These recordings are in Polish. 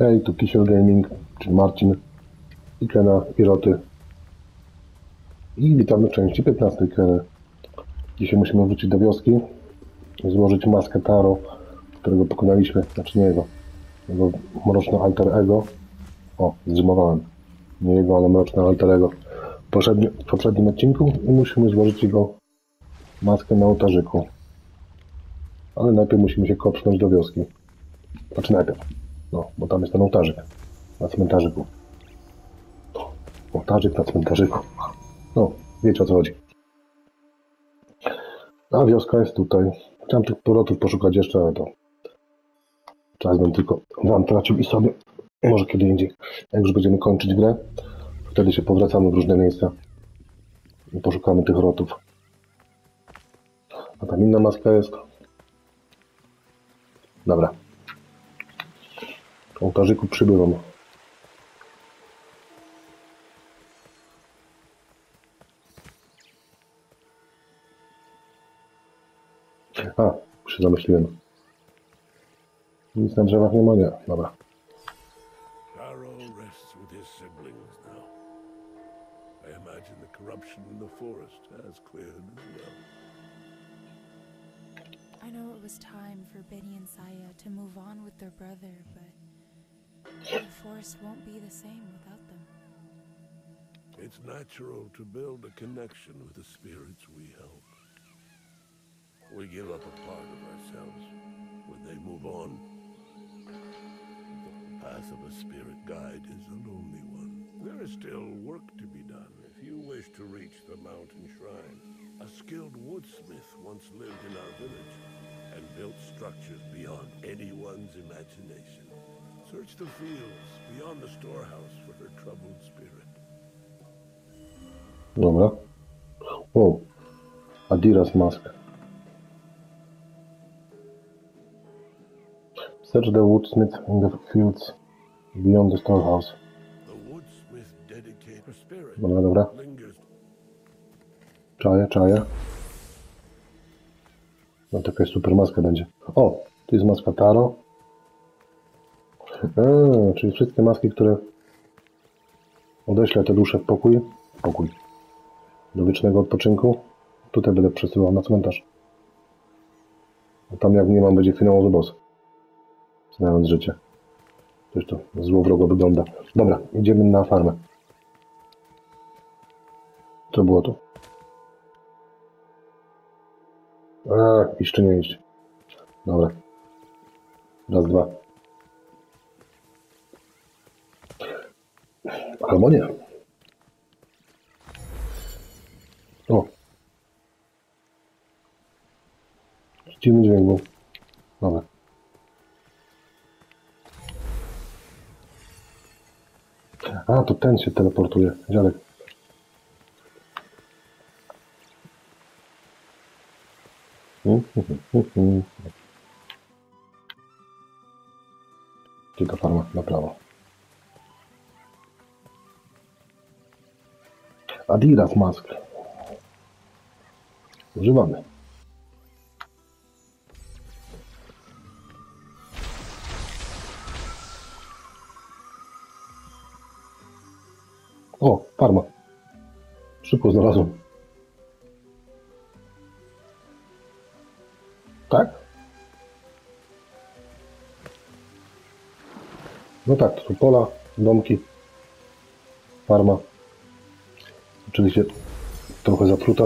Hej, tu Kisiel Gaming, czyli Marcin, Ikena i Roty. I witamy w części 15 Ikeny. Dzisiaj musimy wrócić do wioski i złożyć maskę Taro, którego pokonaliśmy, znaczy nie jego mroczne alter ego. O, zrzymowałem. Nie jego, ale mroczne alter ego. W poprzednim odcinku i musimy złożyć jego maskę na ołtarzyku. Ale najpierw musimy się kopsnąć do wioski. Znaczy najpierw. No, bo tam jest ten ołtarzyk. Na cmentarzyku. Ołtarzyk na cmentarzyku. No, wiecie o co chodzi. A wioska jest tutaj. Chciałem tych powrotów poszukać jeszcze, ale to czas bym tylko wam tracił i sobie. Może kiedy indziej. Jak już będziemy kończyć grę, wtedy się powracamy w różne miejsca i poszukamy tych rotów. A tam inna maska jest. Dobra. W ołtarzyku przybywam. A, się zamyśliłem. Nic na drzewach nie ma, nie. Dobra. Taro rests with his siblings now. I imagine the corruption in the forest has cleared as well. I know it was time for Benny and Saya to move on with their brother, but the forest won't be the same without them. It's natural to build a connection with the spirits we help. We give up a part of ourselves when they move on. The path of a spirit guide is a lonely one. There is still work to be done if you wish to reach the mountain shrine. A skilled woodsmith once lived in our village and built structures beyond anyone's imagination. Search the fields beyond the storehouse for her troubled spirit. Dobra. Wow. Adiras mask. Search the woodsmith in the fields beyond the storehouse. The woodsmith dedicated her spirit. Dobra, dobra. Lingers. Czaję. No taka super maska będzie. O, tu jest maska Taro. Czyli wszystkie maski, które odeślę te dusze w pokój. Do wiecznego odpoczynku. Tutaj będę przesyłał na cmentarz. A tam jak nie mam, będzie finałowy boss. Znając życie. Coś to złowrogo wygląda. Dobra, idziemy na farmę. Co było tu? Iść czy nie iść? Dobra. Raz, dwa. Albo nie. O. Dziwny dźwięk był. Dobra. A, to ten się teleportuje. Dziadek. Gdzie ta farma? Na prawo. Adidas mask. Używamy. O, farma. Szybko znalazłem. Tak? No tak, to są pola, domki, farma. Oczywiście trochę zapruta.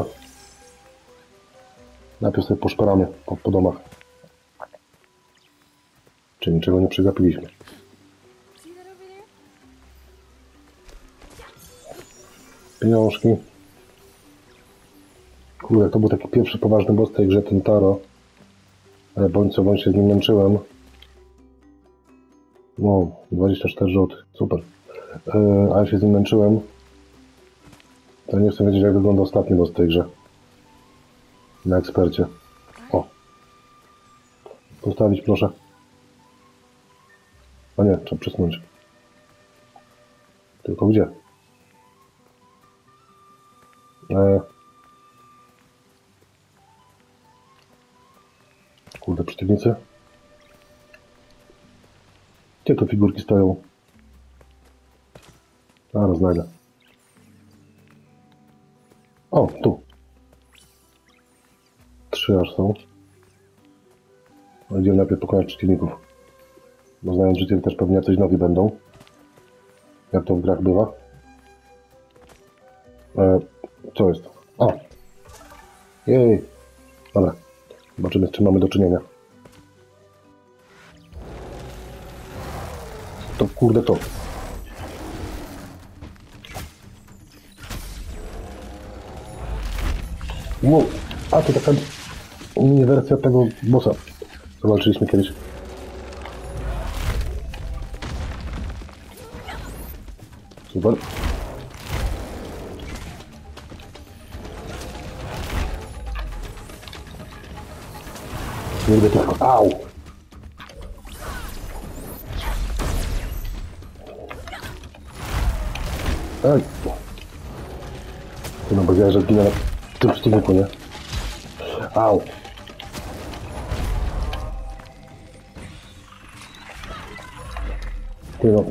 Najpierw sobie poszperamy po domach. Czy niczego nie przegapiliśmy. Pieniążki. Kurde, to był taki pierwszy poważny boss tej grze, ten Taro. Ale bądź co bądź się z nim męczyłem. Wow, 24 rzuty, super. Ale się z nim męczyłem. To nie chcę wiedzieć, jak wygląda ostatni boss tej grze. Na ekspercie. O. Postawić proszę. A nie, trzeba przesunąć. Tylko gdzie? Kurde, przeciwnicy. Gdzie tu figurki stoją? Zaraz znajdę. O, tu. 3 aż są. Idziemy najpierw pokonać przeciwników. Bo znając życie też pewnie jacyś nowi będą. Jak to w grach bywa. Co jest? O! Jej! Dobra. Zobaczymy, z czym mamy do czynienia. To kurde to. Wow. A, to taka mini wersja tego bossa, co walczyliśmy kiedyś. Super. Nie lubię tylko. Au! Ej! No bo ja, że zginę na tym przeciwniku, nie? Au! Ty no.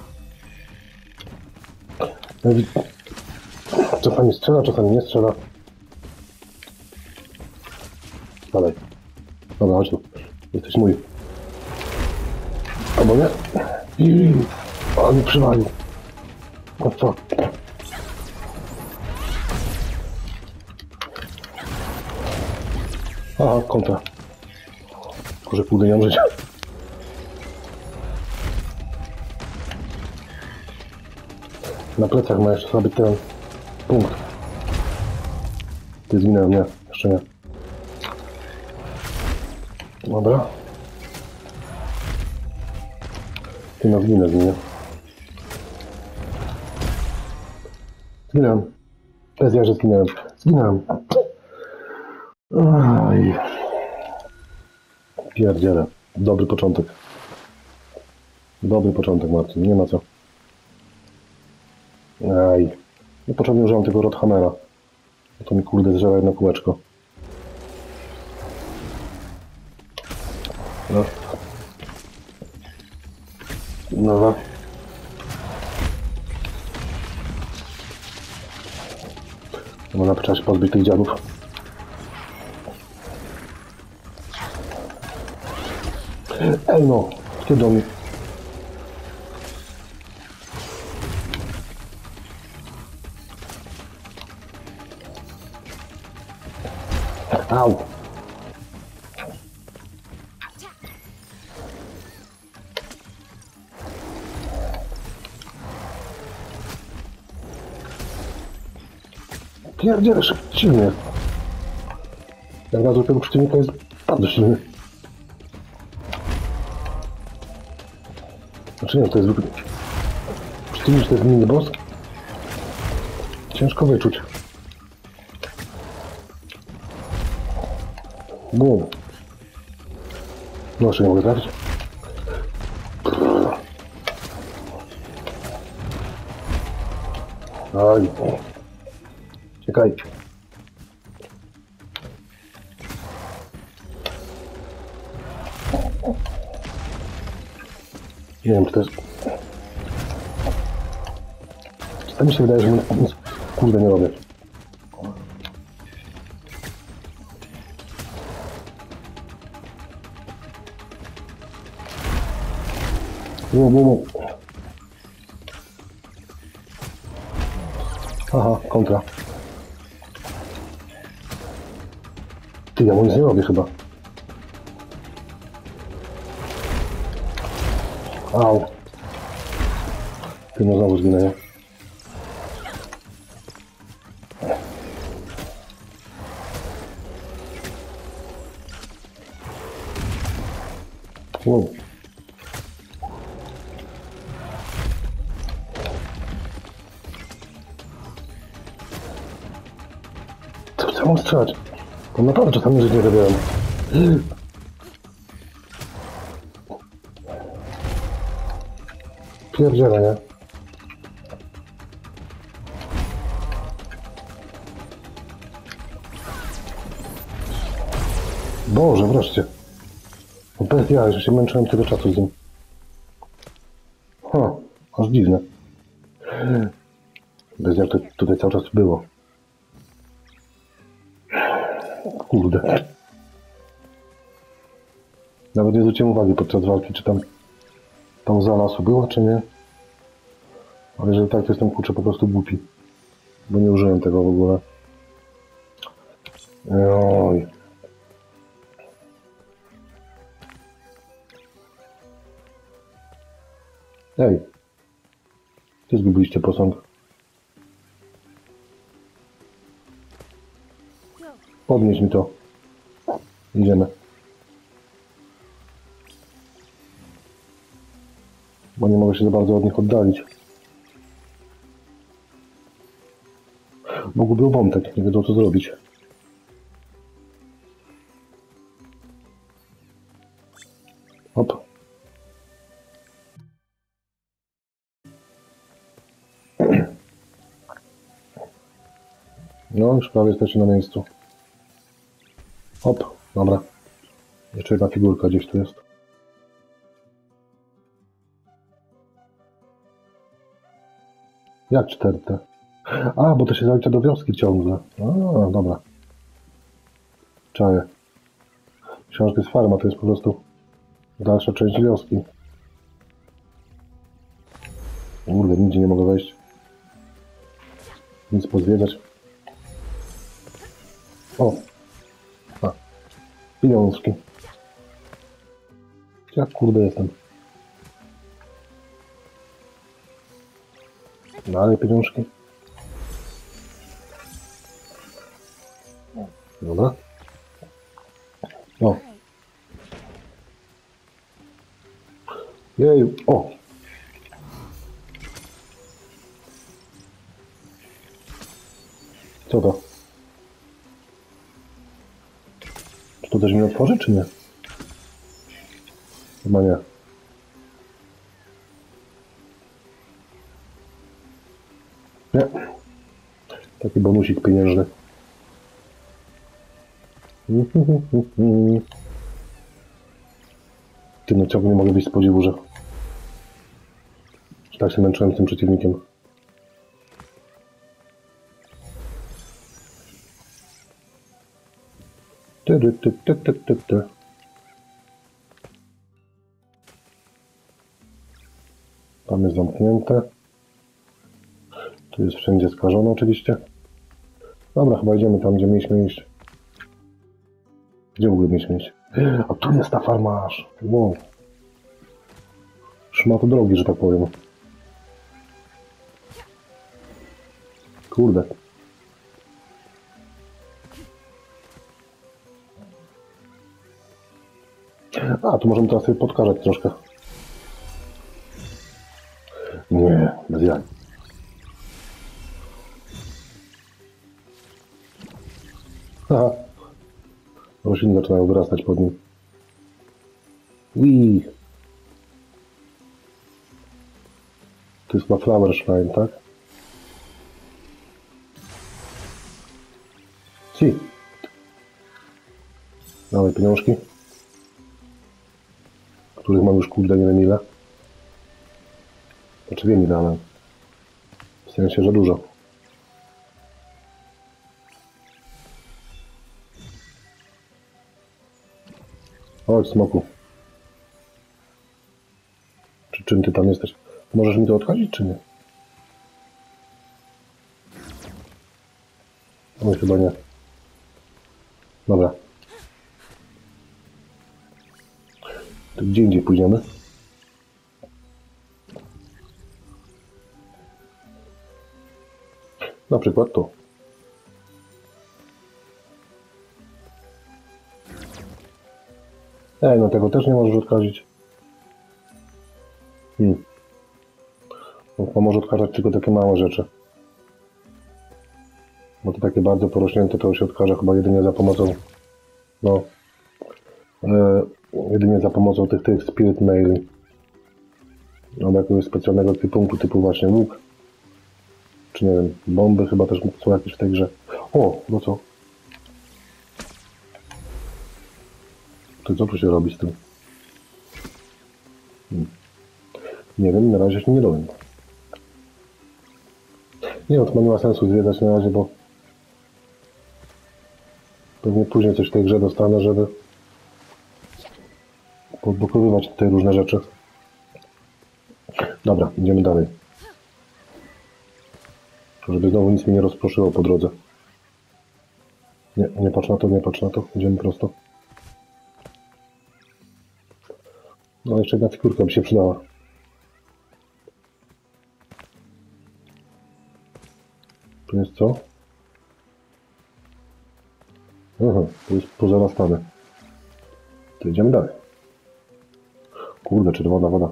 Czasami strzela, czasami nie strzela. Dalej. Dobra, chodź tu. Jesteś mój. Albo nie? I on mi przywalił. O co? Aha, kontra. Może pójdę nie mam życia. Na plecach ma jeszcze sobie ten punkt. Ty zginęłem, nie, jeszcze nie. Dobra. Ty no zginę. Zginąłem. Bez ja, że zginąłem. Zginąłem. Aj. Pierdziele. Dobry początek. Dobry początek, Marcin. Nie ma co. Aj. Niepotrzebnie użyłem tego Rothammera. To mi kurde zżera jedno kółeczko. No. Dobra. Można trzeba się pozbyć tych dziadów. Ej no! Ty do mnie. Au! Pierdziele, silny jest. Jak na tego przeciwnika jest bardzo silny. Znaczy nie, to jest zwykły... Przeciwnik to jest mini boss. Ciężko wyczuć. Bum. No, jeszcze nie mogę trafić. Aj. Czekaj. Nie wiem, czy to jest... Tak mi się wydaje, że nic kurde nie robię. Wow. Aha, kontra. Ty, ja mu nic nie robię chyba. Au. Ty, no znowu zginę, nie? Wow. Co mam strzelać? To naprawdę czasami żyć nie robiłem. Pierdziele, nie? Boże, wreszcie. No bez jaj, że się męczyłem tyle czasu z nim. Aż dziwne. Bez jak to tutaj cały czas było. Kurde. Nawet nie zwróciłem uwagi podczas walki, czy tam pauza lasu była, czy nie. Ale jeżeli tak, to jestem kurczę po prostu głupi. Bo nie użyłem tego w ogóle. Oj. Ej. Gdzie zgubiliście posąg? Podnieś mi to. Idziemy. Bo nie mogę się za bardzo od nich oddalić. Bo gubią wątek, nie wiedzą co zrobić. Hop. No, już prawie jesteście na miejscu. Hop, dobra. Jeszcze jedna figurka gdzieś tu jest. Jak 4T? A, bo to się zalicza do wioski ciągle. A, dobra. Czaję. Myślałem, że to jest farma, to jest po prostu dalsza część wioski. Kurde, nigdzie nie mogę wejść. Nic pozwiedzać. O! A. Pieniążki. Jak kurde jestem? Dalej pieniążki. Dobra. O. Jej, o! Co to? Czy to też mi otworzy, czy nie? Chyba nie. Nie. Taki bonusik pieniężny. Ty, no ciągle nie mogę wyjść z podziwu, że tak się męczyłem z tym przeciwnikiem. Ty. Tam jest zamknięte. Tu jest wszędzie skażone oczywiście. Dobra, chyba idziemy tam, gdzie mieliśmy iść. Gdzie w ogóle mieliśmy iść? A tu jest ta farma aż. Wow. Szmato drogi, że tak powiem. Kurde. A, tu możemy teraz sobie podkażać troszkę. Nie, bez jaj. Aha. Rośliny zaczynają wyrastać pod nim. Uii. To jest chyba Flower Shrine, tak? Si. Dawaj pieniążki. Których mam już kurde nie wiem ile. Znaczy wiem ile, ale w sensie, że dużo. Chodź, smoku. Czy czym ty tam jesteś? Możesz mi to odchodzić, czy nie? Oj, chyba nie. Dobra. To gdzie indziej pójdziemy? Na przykład tu. No tego też nie możesz odkazić. No, może odkażać tylko takie małe rzeczy. Bo to takie bardzo porośnięte to się odkaże chyba jedynie za pomocą... No... jedynie za pomocą tych Spirit Maili. Albo jakiegoś specjalnego ekwipunku typu właśnie łuk. Czy nie wiem, bomby chyba też są jakieś w tej grze. O, no co? To co tu się robi z tym? Nie wiem, na razie się nie dowiem. Nie, no to nie ma sensu zwiedzać na razie, bo pewnie później coś w tej grze dostanę, żeby podblokowywać tutaj różne rzeczy. Dobra, idziemy dalej. Żeby znowu nic mi nie rozproszyło po drodze. Nie, nie patrz na to, nie patrz na to. Idziemy prosto. No jeszcze jedna figurka by się przydała. Tu jest co? Aha, to jest pozarastane. To idziemy dalej. Kurde, czerwona woda.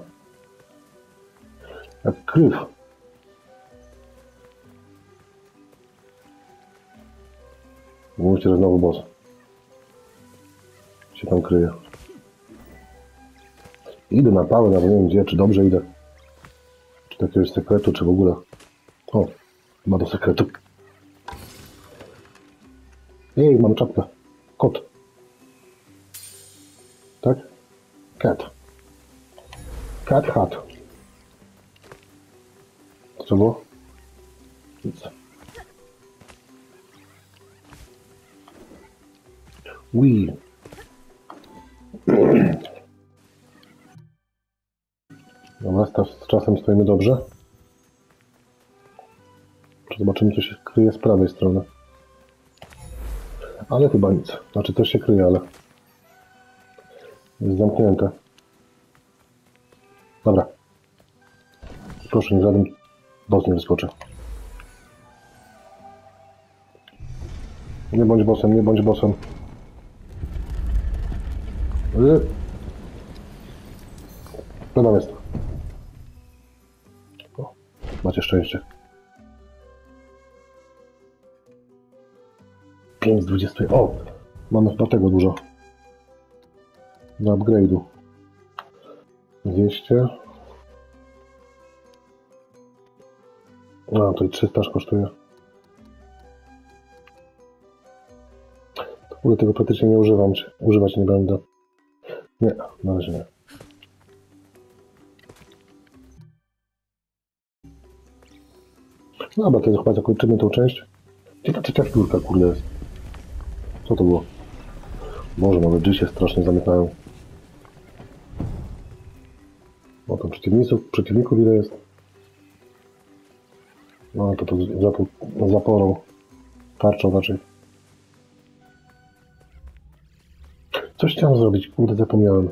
Jak kryw. Mówicie, że znowu boss się tam kryje. Idę na pałę, nawet nie wiem gdzie, czy dobrze idę. Czy do jakiegoś sekretu, czy w ogóle. O, ma do sekretu. Jej, mam czapkę. Kot. Tak? Cat. Cat hat. Co było? Nic. Wii. Dobra, z czasem stoimy dobrze. Zobaczymy, co się kryje z prawej strony. Ale chyba nic. Znaczy, coś się kryje, ale jest zamknięte. Dobra. Proszę, nie żaden boss nie wyskoczy. Nie bądź bossem, nie bądź bossem. No tam jest. O, macie szczęście. 5 z 20. O! Mamy chyba tego dużo. Do upgrade'u. 200. A, to i 300 aż kosztuje. W ogóle tego praktycznie nie używam. Używać nie będę. Nie, na razie nie. Dobra, to chyba zakończymy tą część. Gdzie ta trzecia figurka, kurde, jest? Co to było? Boże, nawet drzwi się strasznie zamykają. O, tam przeciwników ile jest? No, to za tą zaporą. Tarczą raczej. Coś chciałem zrobić, kurde, zapomniałem.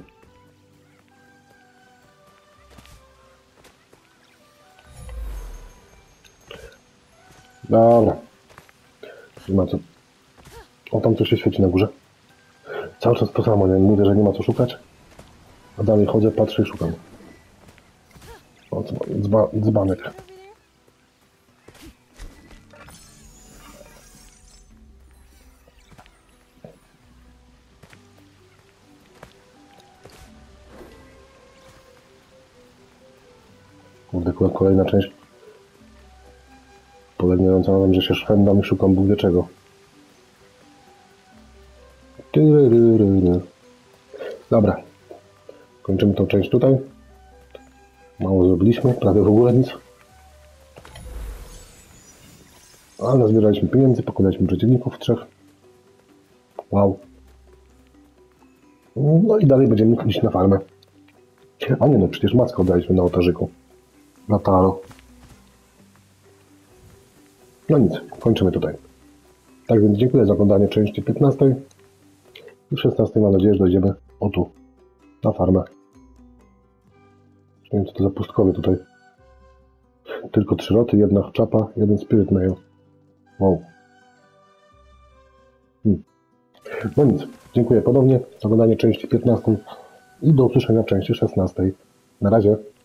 Dobra. Nie ma co. O, tam coś się świeci na górze. Cały czas to samo, nie? Mówię, że nie ma co szukać. A dalej chodzę, patrzę i szukam. O, dzbanek. Kurde, kolejna część polegająca na tym, że się szwendam i szukam Bóg wie czego. Dobra. Kończymy tą część tutaj. Mało zrobiliśmy, prawie w ogóle nic. Ale zbieraliśmy pieniędzy, pokonaliśmy przeciwników 3. Wow. No i dalej będziemy iść na farmę. A nie, no przecież maskę oddaliśmy na ołtarzyku. Na taro. No nic, kończymy tutaj. Tak więc dziękuję za oglądanie części 15. I w 16 mam nadzieję, że dojdziemy o tu, na farmę. Nie wiem, co to za pustkowie tutaj. Tylko 3 roty, 1 czapa, 1 spirit mail. Wow. No nic, dziękuję ponownie za oglądanie części 15 i do usłyszenia w części 16. Na razie.